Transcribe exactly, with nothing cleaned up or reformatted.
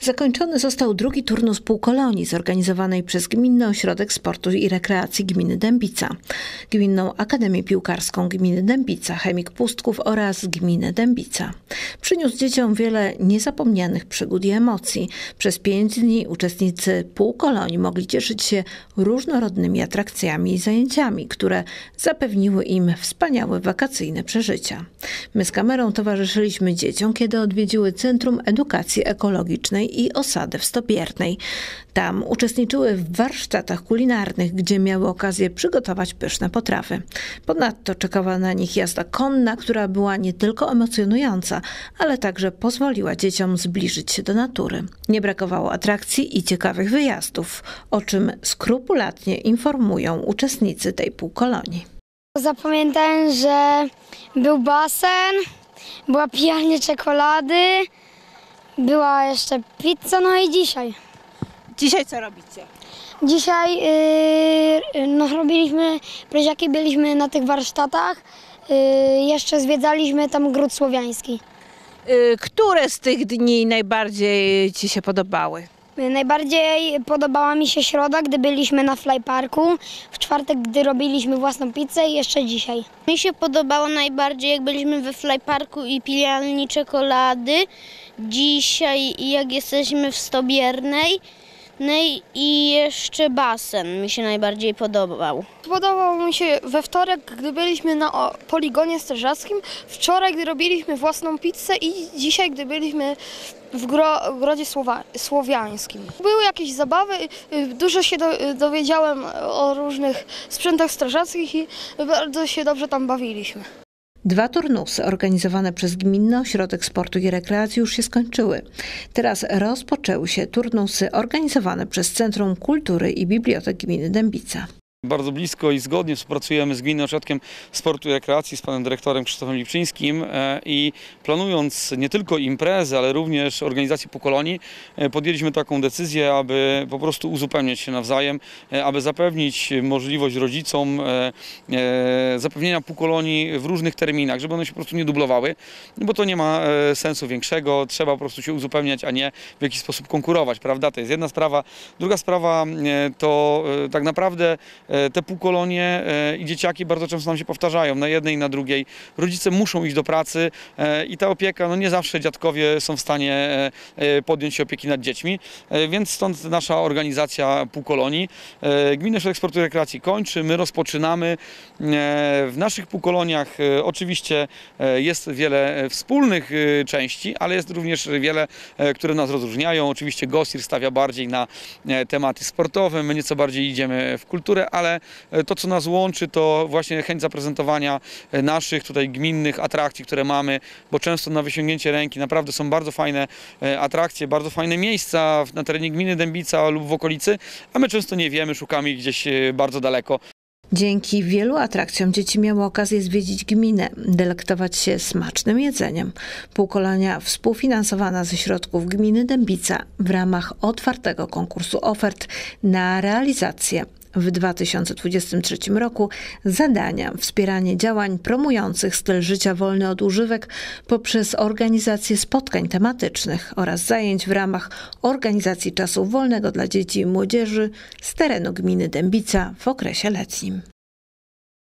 Zakończony został drugi turnus półkolonii zorganizowanej przez Gminny Ośrodek Sportu i Rekreacji Gminy Dębica, Gminną Akademię Piłkarską Gminy Dębica, Chemik Pustków oraz Gminę Dębica. Przyniósł dzieciom wiele niezapomnianych przygód i emocji. Przez pięć dni uczestnicy półkolonii mogli cieszyć się różnorodnymi atrakcjami i zajęciami, które zapewniły im wspaniałe wakacyjne przeżycia. My z kamerą towarzyszyliśmy dzieciom, kiedy odwiedziły Centrum Edukacji Ekologicznej i osadę w Stobiernej. Tam uczestniczyły w warsztatach kulinarnych, gdzie miały okazję przygotować pyszne potrawy. Ponadto czekała na nich jazda konna, która była nie tylko emocjonująca, ale także pozwoliła dzieciom zbliżyć się do natury. Nie brakowało atrakcji i ciekawych wyjazdów, o czym skrupulatnie informują uczestnicy tej półkolonii. Zapamiętałem, że był basen, była pijalnia czekolady, była jeszcze pizza, no i dzisiaj. Dzisiaj co robicie? Dzisiaj yy, no, robiliśmy, preziaki byliśmy na tych warsztatach, yy, jeszcze zwiedzaliśmy tam Gród Słowiański. Yy, które z tych dni najbardziej Ci się podobały? Yy, najbardziej podobała mi się środa, gdy byliśmy na flyparku, w czwartek, gdy robiliśmy własną pizzę i jeszcze dzisiaj. Mi się podobało najbardziej, jak byliśmy we flyparku i pijalni czekolady. Dzisiaj, jak jesteśmy w Stobiernej. No i jeszcze basen mi się najbardziej podobał. Podobał mi się we wtorek, gdy byliśmy na poligonie strażackim, wczoraj, gdy robiliśmy własną pizzę i dzisiaj, gdy byliśmy w gro, Grodzie Słowa, Słowiańskim. Były jakieś zabawy, dużo się do, dowiedziałem o różnych sprzętach strażackich i bardzo się dobrze tam bawiliśmy. Dwa turnusy organizowane przez Gminny Ośrodek Sportu i Rekreacji już się skończyły. Teraz rozpoczęły się turnusy organizowane przez Centrum Kultury i Bibliotek Gminy Dębica. Bardzo blisko i zgodnie współpracujemy z Gminnym Ośrodkiem Sportu i Rekreacji, z panem dyrektorem Krzysztofem Lipczyńskim i planując nie tylko imprezy, ale również organizację półkolonii, podjęliśmy taką decyzję, aby po prostu uzupełniać się nawzajem, aby zapewnić możliwość rodzicom zapewnienia półkolonii w różnych terminach, żeby one się po prostu nie dublowały, bo to nie ma sensu większego, trzeba po prostu się uzupełniać, a nie w jakiś sposób konkurować, prawda? To jest jedna sprawa. Druga sprawa to tak naprawdę te półkolonie i dzieciaki bardzo często nam się powtarzają na jednej i na drugiej. Rodzice muszą iść do pracy i ta opieka, no nie zawsze dziadkowie są w stanie podjąć się opieki nad dziećmi, więc stąd nasza organizacja półkolonii. Gminny Ośrodek Sportu i Rekreacji kończy, my rozpoczynamy. W naszych półkoloniach oczywiście jest wiele wspólnych części, ale jest również wiele, które nas rozróżniają. Oczywiście GOSIR stawia bardziej na tematy sportowe, my nieco bardziej idziemy w kulturę, ale to, co nas łączy, to właśnie chęć zaprezentowania naszych tutaj gminnych atrakcji, które mamy, bo często na wysiągnięcie ręki naprawdę są bardzo fajne atrakcje, bardzo fajne miejsca na terenie gminy Dębica lub w okolicy, a my często nie wiemy, szukamy ich gdzieś bardzo daleko. Dzięki wielu atrakcjom dzieci miały okazję zwiedzić gminę, delektować się smacznym jedzeniem. Półkolonia współfinansowana ze środków Gminy Dębica w ramach otwartego konkursu ofert na realizację w dwa tysiące dwudziestym trzecim roku zadania wspieranie działań promujących styl życia wolny od używek poprzez organizację spotkań tematycznych oraz zajęć w ramach organizacji czasu wolnego dla dzieci i młodzieży z terenu gminy Dębica w okresie letnim.